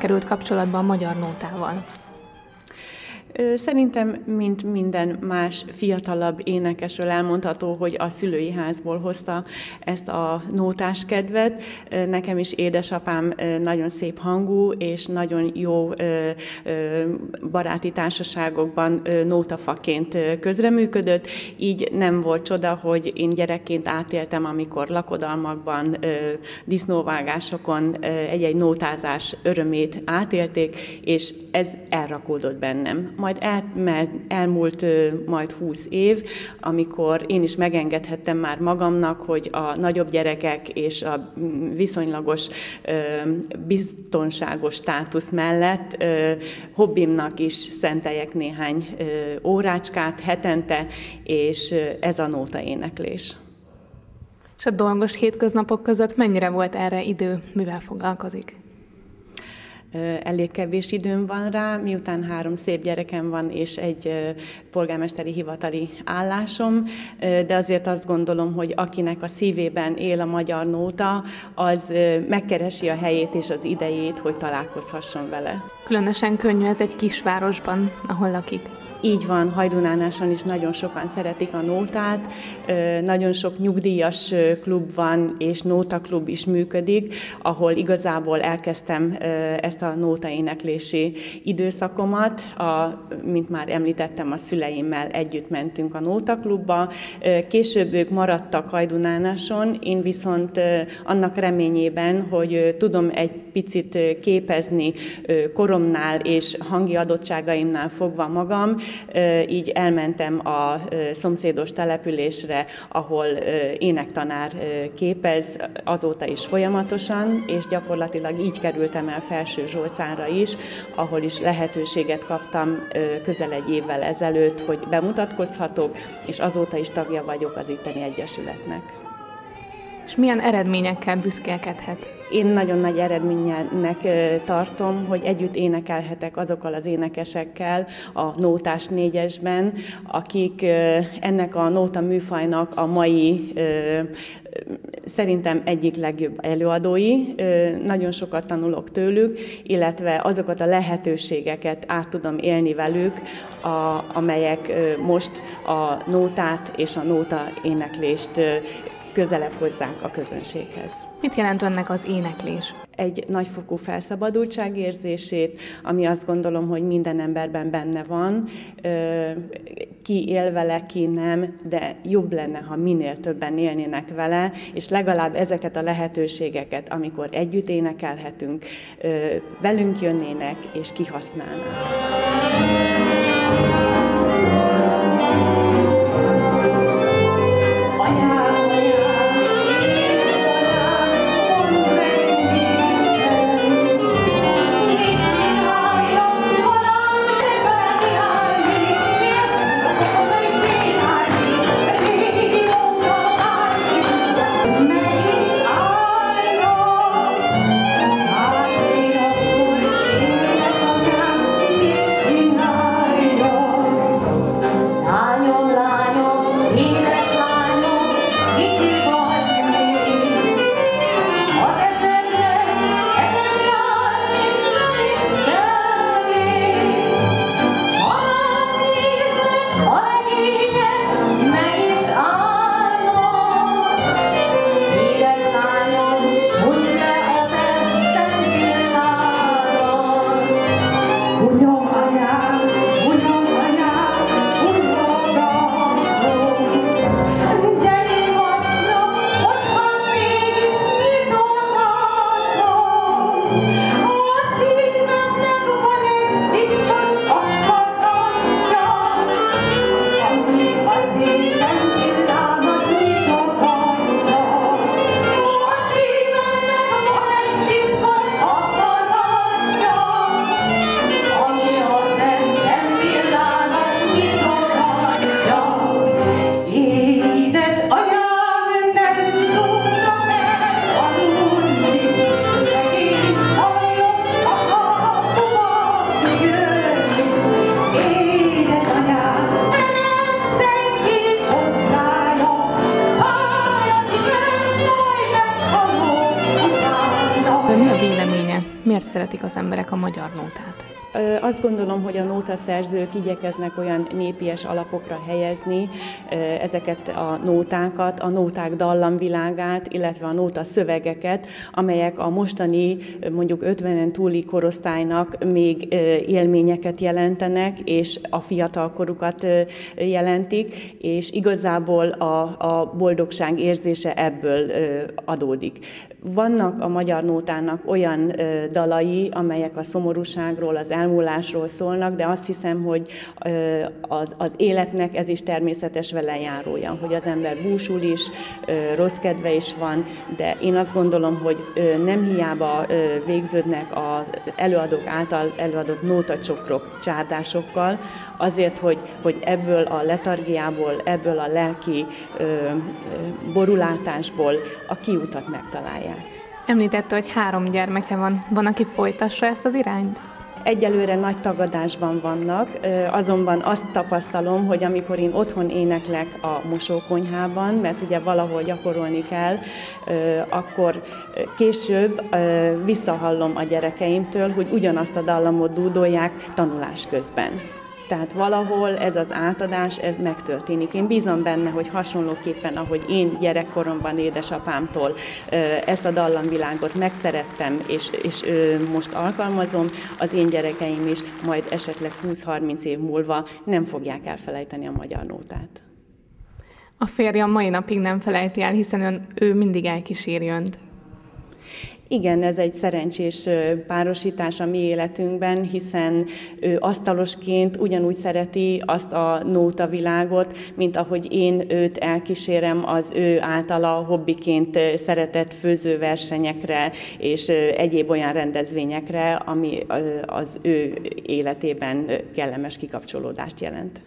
került kapcsolatba a magyar nótával? Szerintem, mint minden más fiatalabb énekesről elmondható, hogy a szülői házból hozta ezt a nótás kedvet. Nekem is édesapám nagyon szép hangú, és nagyon jó baráti társaságokban nótafaként közreműködött, így nem volt csoda, hogy én gyerekként átéltem, amikor lakodalmakban, disznóvágásokon egy-egy nótázás örömét átélték, és ez elrakódott bennem. Majd elmúlt majd 20 év, amikor én is megengedhettem már magamnak, hogy a nagyobb gyerekek és a viszonylagos biztonságos státusz mellett hobbimnak is szenteljek néhány órácskát hetente, és ez a nótaéneklés. És a dolgos hétköznapok között mennyire volt erre idő, mivel foglalkozik? Elég kevés időm van rá, miután 3 szép gyerekem van, és egy polgármesteri hivatali állásom, de azért azt gondolom, hogy akinek a szívében él a magyar nóta, az megkeresi a helyét és az idejét, hogy találkozhasson vele. Különösen könnyű ez egy kisvárosban, ahol lakik. Így van, Hajdúnánáson is nagyon sokan szeretik a nótát, nagyon sok nyugdíjas klub van, és nótaklub is működik, ahol igazából elkezdtem ezt a nótaéneklési időszakomat. Mint már említettem, a szüleimmel együtt mentünk a nótaklubba. Később ők maradtak Hajdúnánáson, én viszont annak reményében, hogy tudom egy picit képezni koromnál és hangi adottságaimnál fogva magam, így elmentem a szomszédos településre, ahol énektanár képez, azóta is folyamatosan, és gyakorlatilag így kerültem el Felső Zsolcánra is, ahol is lehetőséget kaptam közel egy évvel ezelőtt, hogy bemutatkozhatok, és azóta is tagja vagyok az itteni egyesületnek. És milyen eredményekkel büszkélkedhet? Én nagyon nagy eredménynek tartom, hogy együtt énekelhetek azokkal az énekesekkel a nótás négyesben, akik ennek a nóta műfajnak a mai szerintem egyik legjobb előadói. Nagyon sokat tanulok tőlük, illetve azokat a lehetőségeket át tudom élni velük, amelyek most a nótát és a nóta éneklést közelebb hozzák a közönséghez. Mit jelent önnek az éneklés? Egy nagyfokú felszabadultság érzését, ami azt gondolom, hogy minden emberben benne van. Ki él vele, ki nem, de jobb lenne, ha minél többen élnének vele, és legalább ezeket a lehetőségeket, amikor együtt énekelhetünk, velünk jönnének és kihasználnák. Csinálja. Miért szeretik az emberek a magyar nótát? Azt gondolom, hogy a nótaszerzők igyekeznek olyan népies alapokra helyezni ezeket a nótákat, a nóták dallamvilágát, illetve a nóta szövegeket, amelyek a mostani, mondjuk 50-en túli korosztálynak még élményeket jelentenek, és a fiatalkorukat jelentik, és igazából a boldogság érzése ebből adódik. Vannak a magyar nótának olyan dalai, amelyek a szomorúságról, az elmúlásról szólnak, de azt hiszem, hogy az életnek ez is természetes velejárója, hogy az ember búsul is, rossz kedve is van, de én azt gondolom, hogy nem hiába végződnek az előadók által előadott nótacsokrok csárdásokkal, azért, hogy ebből a letargiából, ebből a lelki borulátásból a kiutat megtalálják. Említette, hogy 3 gyermeke van. Van, aki folytassa ezt az irányt? Egyelőre nagy tagadásban vannak, azonban azt tapasztalom, hogy amikor én otthon éneklek a mosókonyhában, mert ugye valahol gyakorolni kell, akkor később visszahallom a gyerekeimtől, hogy ugyanazt a dallamot dúdolják tanulás közben. Tehát valahol ez az átadás, ez megtörténik. Én bízom benne, hogy hasonlóképpen, ahogy én gyerekkoromban édesapámtól ezt a dallamvilágot megszerettem, és most alkalmazom, az én gyerekeim is majd esetleg 20-30 év múlva nem fogják elfelejteni a magyar nótát. A férjem mai napig nem felejti el, hiszen ő mindig elkíséri önt. Igen, ez egy szerencsés párosítás a mi életünkben, hiszen ő asztalosként ugyanúgy szereti azt a nótavilágot, mint ahogy én őt elkísérem az ő általa hobbiként szeretett főzőversenyekre és egyéb olyan rendezvényekre, ami az ő életében kellemes kikapcsolódást jelent.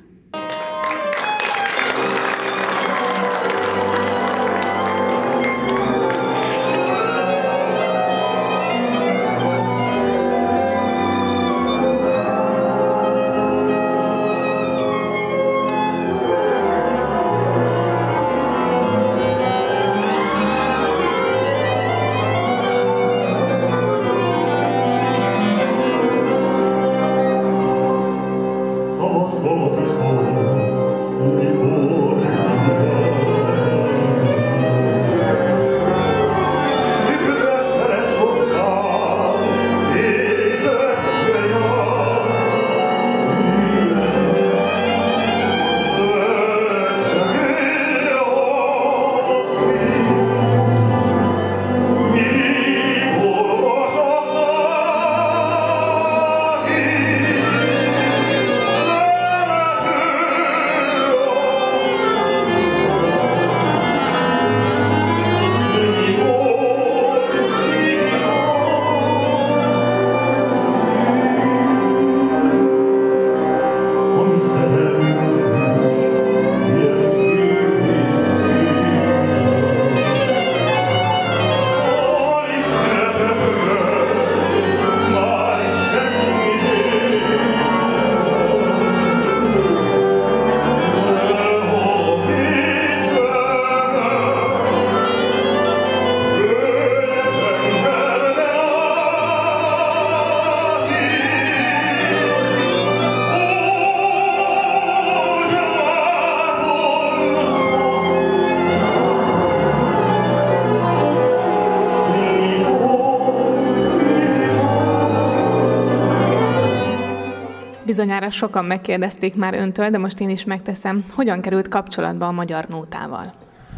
Bizonyára sokan megkérdezték már öntől, de most én is megteszem. Hogyan került kapcsolatba a magyar nótával?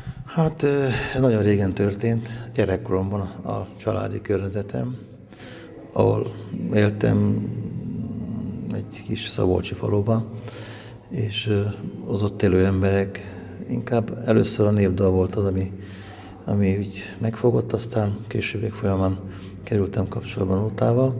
Hát nagyon régen történt, gyerekkoromban a családi környezetem, ahol éltem egy kis szabolcsi faluba, és az ott élő emberek, inkább először a népdal volt az, ami úgy megfogott, aztán későbbiek folyamán kerültem kapcsolatban nótával,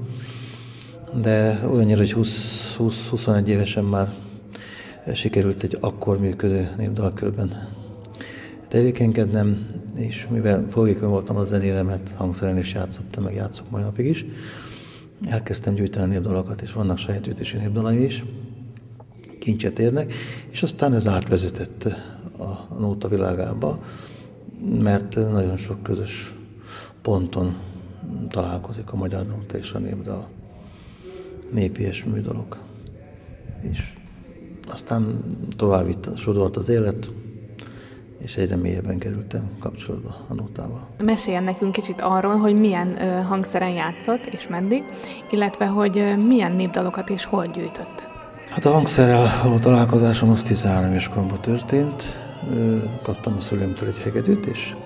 de olyannyira, hogy 20-21 évesen már sikerült egy akkor működő népdalkörben tevékenykednem, és mivel fogékony voltam a zenére, mert hangszeren is játszottam, meg játszok mai napig is, elkezdtem gyűjteni népdalokat, és vannak saját gyűjtési népdalai is, kincset érnek, és aztán ez átvezetett a nóta világába, mert nagyon sok közös ponton találkozik a magyar nóta és a népdal, népies műdalok. És aztán tovább sodort az élet, és egyre mélyebben kerültem kapcsolatba a nótával. Meséljen nekünk kicsit arról, hogy milyen hangszeren játszott, és meddig, illetve hogy milyen népdalokat és hol gyűjtött. Hát a hangszerrel való találkozásom az 13 éves koromban történt. Kaptam a szüleimtől egy hegedűt, és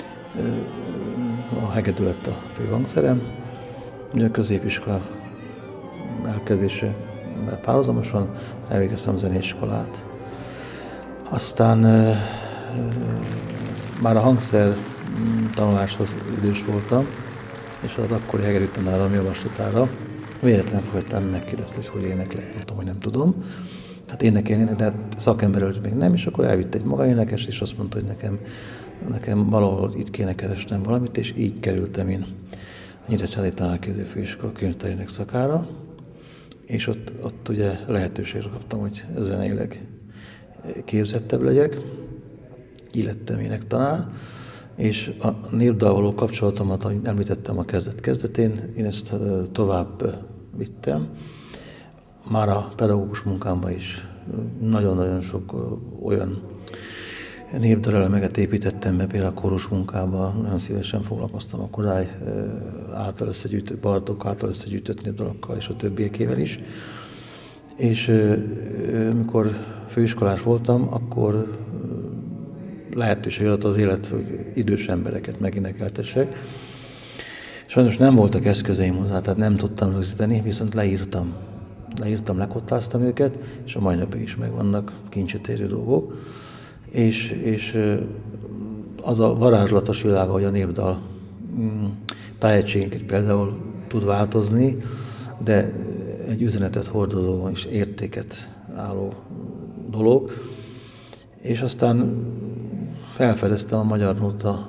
a hegedű lett a fő hangszerem. Ugye a középiskola elkezdése párhuzamosan elvégeztem a zeneiskolát. Aztán már a hangszer tanuláshoz idős voltam, és az akkori hegedű tanárom javaslatára véletlen folytán megkérdezte, hogy éneklek. Mondtam, hogy nem tudom. Hát énekelni, de szakember előtt még nem, és akkor elvitt egy magáénekes, és azt mondta, hogy nekem valahol itt kéne keresnem valamit, és így kerültem én a Nyíregyházi Tanárképző Főiskola könyvtárének szakára, és ott ugye lehetőségre kaptam, hogy zeneileg képzettebb legyek, így lettem énektanár, és a népdal való kapcsolatomat, ahogy említettem a kezdetén, én ezt tovább vittem. Már a pedagógus munkámban is nagyon-nagyon sok olyan népdalelemeket építettem be, például a kórus munkában, nagyon szívesen foglalkoztam a Kodály által összegyűjtött, Bartók által összegyűjtött népdalokkal és a többiekével is. És amikor főiskolás voltam, akkor lehetőség adott az élet, hogy idős embereket megénekeltessek. Sajnos nem voltak eszközeim hozzá, tehát nem tudtam rögzíteni, viszont leírtam, lekottáztam őket, és a mai napig is megvannak kincsitérő dolgok. És az a varázslatos világa, hogy a népdal tájegységünket például tud változni, de egy üzenetet hordozó és értéket álló dolog. És aztán felfedeztem a magyar nóta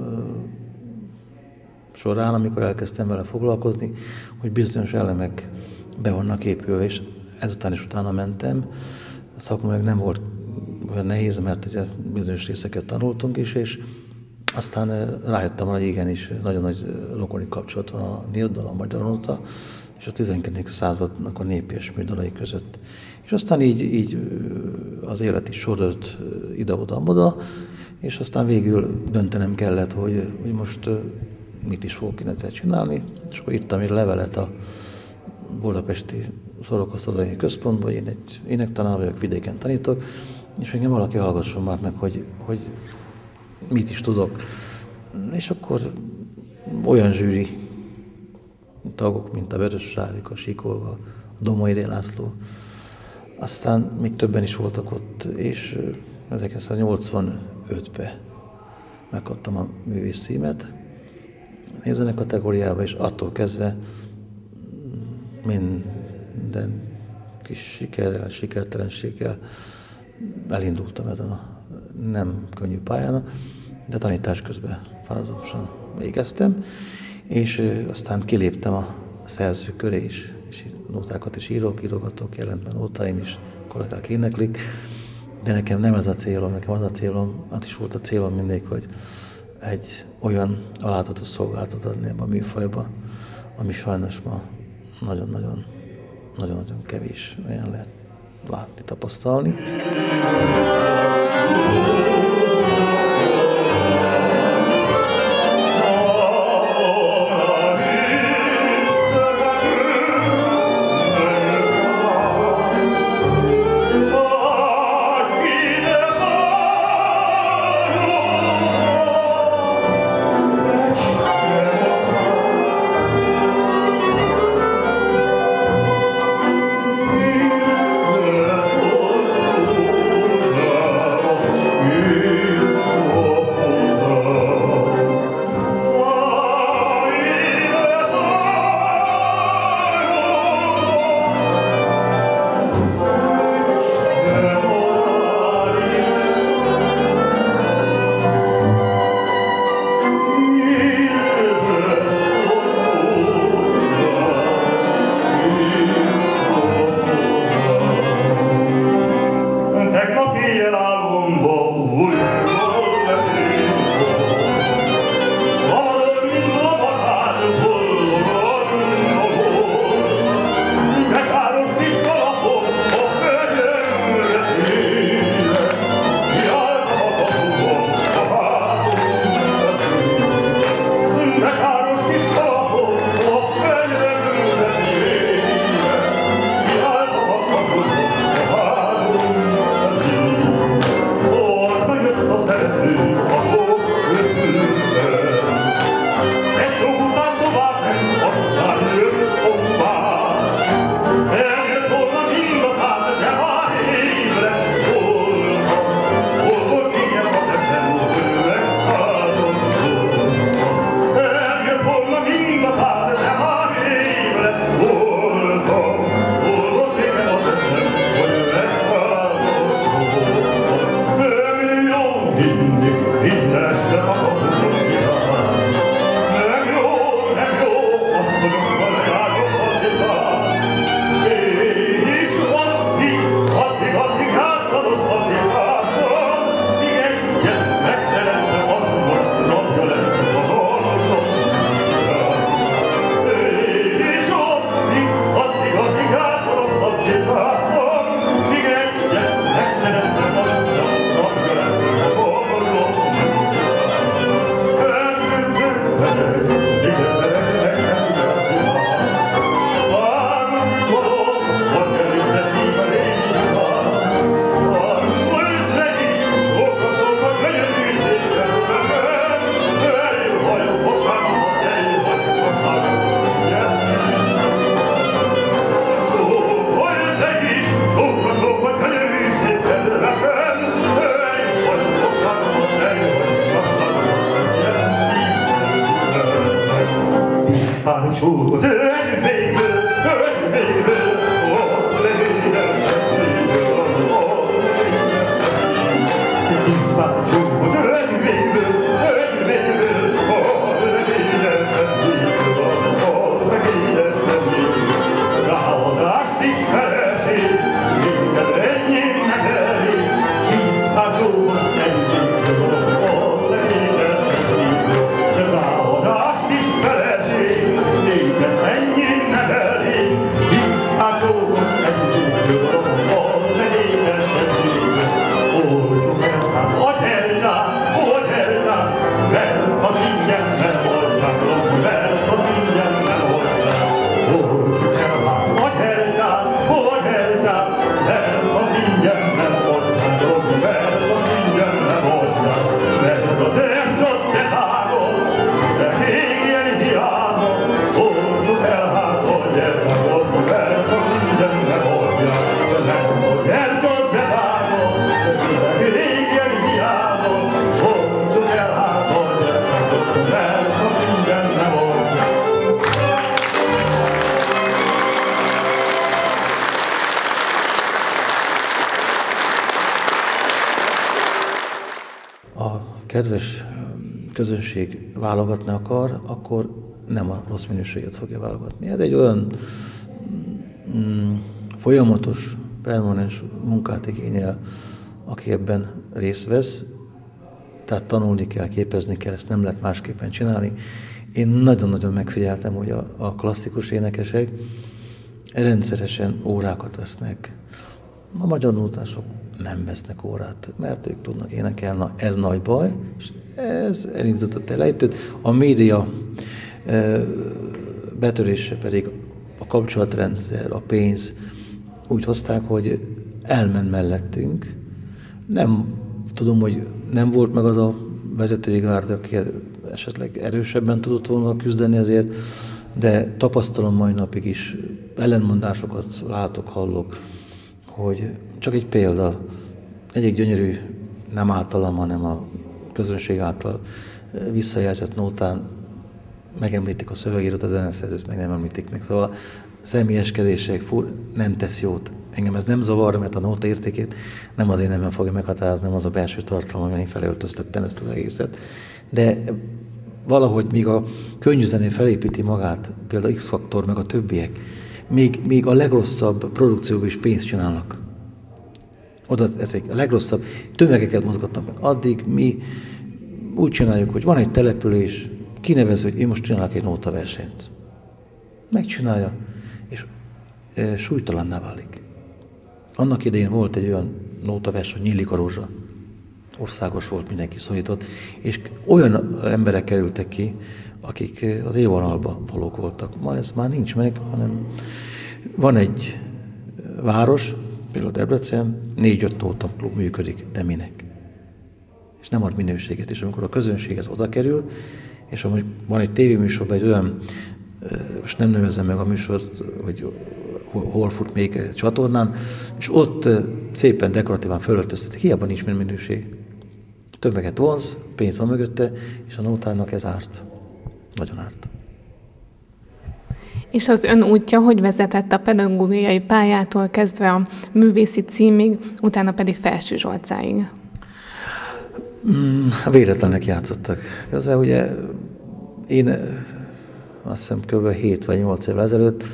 során, amikor elkezdtem vele foglalkozni, hogy bizonyos elemek be vannak épülve, és ezután is utána mentem. A szakmailag nem volt olyan nehéz, mert ugye bizonyos részeket tanultunk is, és aztán rájöttem, hogy igenis nagyon nagy rokoni kapcsolat van a népdal, a magyar nóta, és a 12. századnak a népies műdalai között. És aztán így az élet is sorolt ide-oda, és aztán végül döntenem kellett, hogy most mit is fogok illetve csinálni, és akkor írtam egy levelet a budapesti Szórakoztatói Központba, én egy énektanár vagyok, vidéken tanítok, és engem valaki hallgasson már meg, hogy mit is tudok. És akkor olyan zsűri tagok, mint a Vörös Sárik, a Sikolva, a Domai László, aztán még többen is voltak ott, és 1985-ben megkaptam a művész címet népzene kategóriába, és attól kezdve minden kis sikerrel, sikertelenséggel elindultam ezen a nem könnyű pályán, de tanítás közben párhuzamosan végeztem, és aztán kiléptem a szerző köré is, és nótákat is írogatok, jelent meg nótáim is, kollégák éneklik, de nekem nem ez a célom, nekem az a célom, az is volt a célom mindig, hogy egy olyan alázatos szolgáltat adni ebbe a műfajba, ami sajnos ma nagyon-nagyon kevés olyan lehet látni, tapasztalni. Kedves közönség válogatni akar, akkor nem a rossz minőséget fogja válogatni. Ez egy olyan folyamatos, permanens munkát igényel, aki ebben részt vesz, tehát tanulni kell, képezni kell, ezt nem lehet másképpen csinálni. Én nagyon-nagyon megfigyeltem, hogy a klasszikus énekesek rendszeresen órákat vesznek. A magyar nótások nem vesznek órát, mert ők tudnak énekelni. Na, ez nagy baj, és ez elindított elejtőt. A média betörése pedig a kapcsolatrendszer, a pénz úgy hozták, hogy elment mellettünk. Nem tudom, hogy nem volt meg az a vezetői gárda, aki esetleg erősebben tudott volna küzdeni ezért, de tapasztalom mai napig is, ellenmondásokat látok, hallok, hogy csak egy példa, egyik gyönyörű, nem általam, hanem a közönség által visszajelzett nótán megemlítik a szövegírót, a zeneszerzőt meg nem említik meg. Szóval személyeskedések nem tesz jót. Engem ez nem zavar, mert a nóta értékét nem az én nemben fogja meghatározni, nem az a belső tartalom, amelyen én felöltöztettem ezt az egészet. De valahogy míg a könnyű zené felépíti magát, például X-Faktor, meg a többiek, még a legrosszabb produkcióban is pénzt csinálnak. Oda ezek a legrosszabb tömegeket mozgatnak meg. Addig mi úgy csináljuk, hogy van egy település, kinevező, hogy én most csinálok egy nótaversenyt. Megcsinálja, és súlytalanná válik. Annak idején volt egy olyan nótaverseny, hogy Nyílik a rózsa. Országos volt, mindenki szólított, és olyan emberek kerültek ki, akik az élvonalban valók voltak. Ma ez már nincs meg, hanem van egy város, például Debrecen, 4-5 nótaklub működik, de minek? És nem ad minőséget. És amikor a közönség ez oda kerül, és amúgy van egy tévéműsorban egy olyan, most nem nevezem meg a műsort, hogy hol fut még egy csatornán, és ott szépen dekoratívan fölöltöztetik, hiába nincs minőség. Többeket vonz, pénz van mögötte, és a nótának ez árt. Nagyon árt. És az ön útja hogy vezetett a pedagógiai pályától kezdve a művészi címig, utána pedig Felső Zsolcáig? Véletlenek játszottak. Közben ugye én azt hiszem kb. 7 vagy 8 évvel ezelőtt,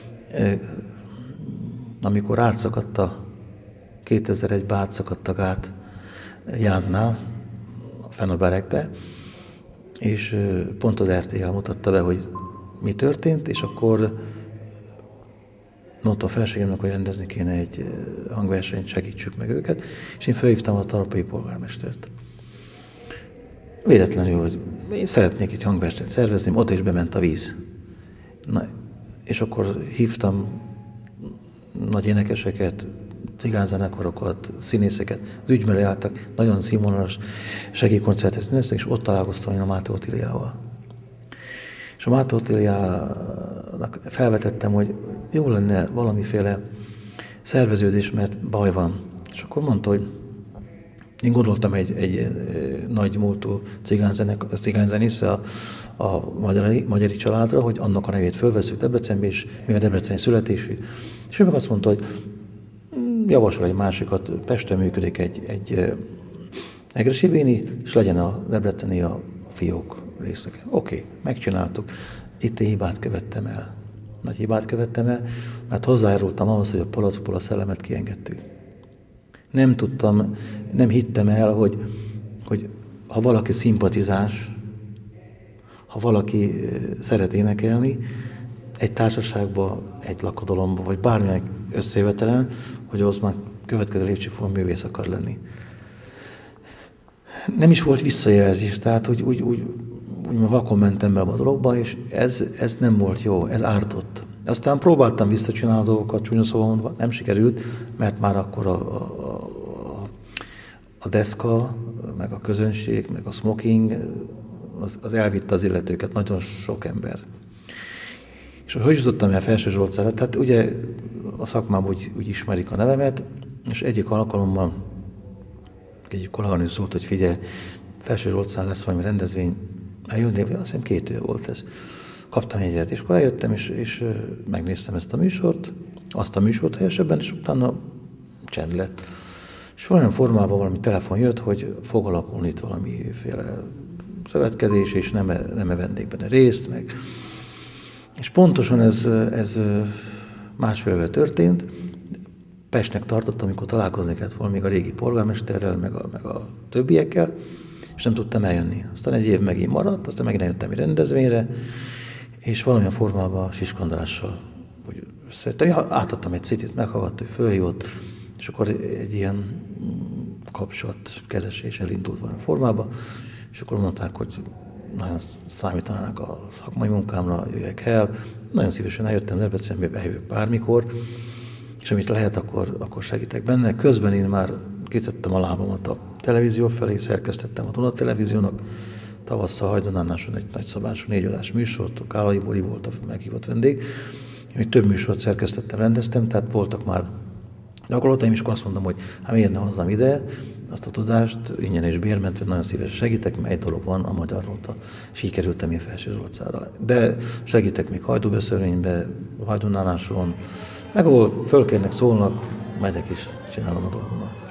amikor átszakadt 2001-ben átszakadt a gát Jánnál, fenn a Berekbe, és pont az RTL mutatta be, hogy mi történt, és akkor mondta a feleségemnek, hogy rendezni kéne egy hangversenyt, segítsük meg őket, és én felhívtam a Tarpai polgármestert. Véletlenül, hogy én szeretnék egy hangversenyt szervezni, oda is bement a víz. Na, és akkor hívtam nagy énekeseket, cigányzenekarokat, színészeket, az ügy mellé álltak, nagyon színvonalas segélykoncertet néztek, és ott találkoztam én a Máté Otíliával. És a Máté Otíliának felvetettem, hogy jó lenne valamiféle szerveződés, mert baj van. És akkor mondta, hogy Én gondoltam egy nagy múltú cigányzenész a Magyari családra, hogy annak a nevét fölveszünk Debrecenbe, és mivel Debreceni születésű. És ő meg azt mondta, hogy javasol egy másikat, Pesten működik egy Egressy Béni, és legyen a debreceni a fiók részlege. Oké, megcsináltuk. Itt én hibát követtem el. Nagy hibát követtem el, mert hozzájárultam ahhoz, hogy a palacból a szellemet kiengedtük. Nem hittem el, hogy ha valaki szimpatizás, ha valaki szeret énekelni, egy társaságban, egy lakodalomban, vagy bármilyen összejövetelen, hogy az már következő lépcsőfokon művész akar lenni. Nem is volt visszajelzés, tehát úgy vakon mentem be a dologba, és ez nem volt jó, ez ártott. Aztán próbáltam visszacsinálni a dolgokat, csúnya szóval mondva, nem sikerült, mert már akkor a deszka, meg a közönség, meg a smoking, az elvitte az illetőket, nagyon sok ember. És hogy jutottam el Felső Zsolcára? Tehát ugye a szakmában úgy ismerik a nevemet, és egyik alkalommal egyik kolléganő szólt, hogy figyelj, Felső Zsolcán lesz valami rendezvény, eljönni, azt hiszem 2 év volt ez. Kaptam jegyet, és akkor eljöttem, és megnéztem ezt a műsort, azt a műsort helyesebben, és utána csend lett. És olyan formában valami telefon jött, hogy fog alakulni itt valamiféle szövetkezés, és nem vennék benne részt, meg. És pontosan ez másfél éve történt. Pestnek tartottam, amikor találkozni kellett volna még a régi polgármesterrel, meg a többiekkel, és nem tudtam eljönni. Aztán egy év megint maradt, aztán megint eljöttem egy rendezvényre, és valamilyen formában Siskandarással átadtam egy citit, meghallgatta, hogy fölhívott, és akkor egy ilyen kapcsolatkeresés elindult valami formában, és akkor mondták, hogy nagyon számítanának a szakmai munkámra, jöjjek el. Nagyon szívesen eljöttem Debrecenbe, eljövök bármikor, és amit lehet, akkor segítek benne. Közben én már kitettem a lábamat a televízió felé, szerkesztettem a Duna Televíziónak, tavasszal Hajdunánáson egy nagyszabású 4 órás műsort, a Kálai Bori volt a meghívott vendég. Én még több műsort szerkesztettem, rendeztem, tehát voltak már gyakorlataim, és akkor azt mondom, hogy hát miért ne hozzam ide azt a tudást, ingyen és bérmentve, nagyon szívesen segítek, mert egy dolog van, a Magyar Nóta, és így kerültem én Felső Zsolcára. De segítek még Hajdúböszörvénybe, Hajdunánáson, meg ahol fölkérnek, szólnak, megyek és csinálom a dolgomat.